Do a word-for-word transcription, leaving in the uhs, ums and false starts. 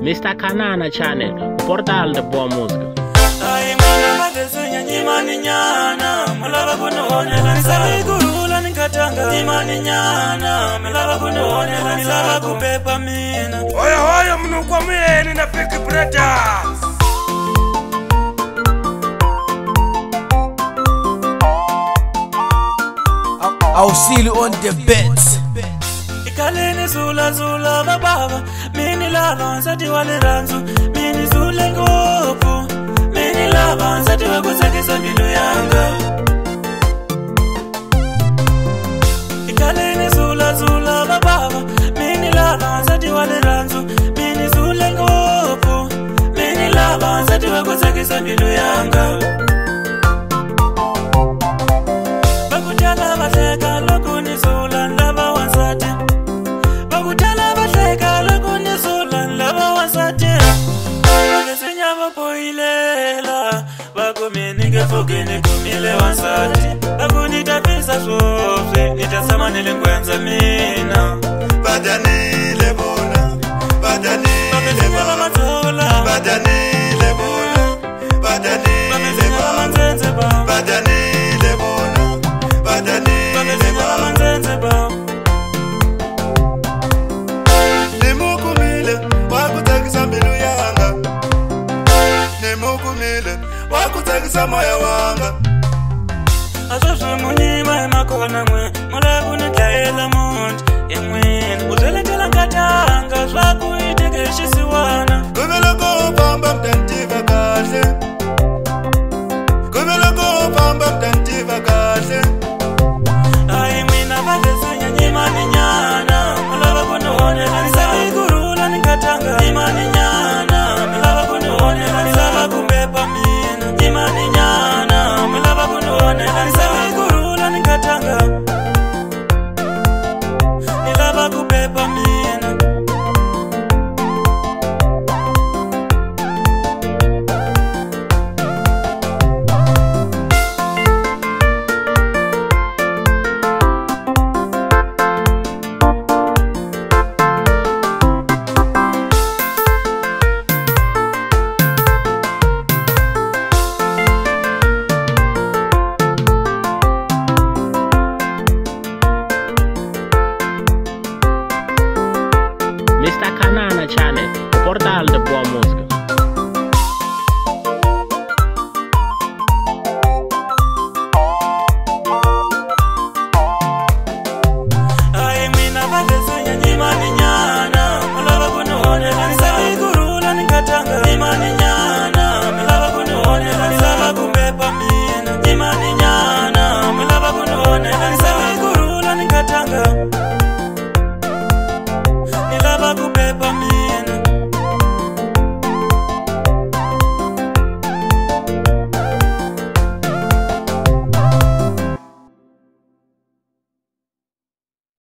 Mister Kanana Channel, portal de boa música. Ai mwana madesenya nyimani nyana mulava kunoonela nisabe kurula nikatanga nyimani nyana mulava kunoonela nilava kupepa mina Oya oya mnukwa mwene na Piki Brothers. I'll see you on the beats. Ikaleni zula zula bababa mini lava nsati wale ranzu mini zule ngopu mini lava nsati wakusakisa milu yanga Ikaleni zula zula bababa mini lava nsati wale ranzu mini zule ngopu mini lava nsati wakusakisa milu yanga Bakutala bateka lokuni zula lava wansati Bakutala bateka lokuni zula lava wansati Bakesenya bapoilela Bakumini ngefugini kumile wansati Bakunita pisa sofe Nitasamanile ngwenza mina Badanile bona Badanile bona Badanile bona Badanile bona Badanile bona Badanile bona Nemukumile wakutakisa milu yanga Nemukumile wakutakisa moya wanga Azosu munyima emakona mwe Mulabu nikaela munji Emwene Uzeletela katanga Zwaku itekeshisi wana Kumela kupamba mtantiva kahle Kumela kupamba mtantiva kahle Ai mwina badesenya nyimani nyana Mulava kunoonela nisabe kurula nikatanga Nyimani nyana Mulava kunoonela nisabe kumbepa mina Nyimani nyana Mulava kunoonela nisabe kurula nikatanga Nilava kupepa mina Mister Kanana Channel, portal de boa música. Ai mwina badesenya nyimani nyana Mulava kunoonela nisabe kurula nikatanga Nyimani nyana Mulava kunoonela nisabe kumbepa mina Nyimani nyana Mulava kunoonela nisabe kurula nikatanga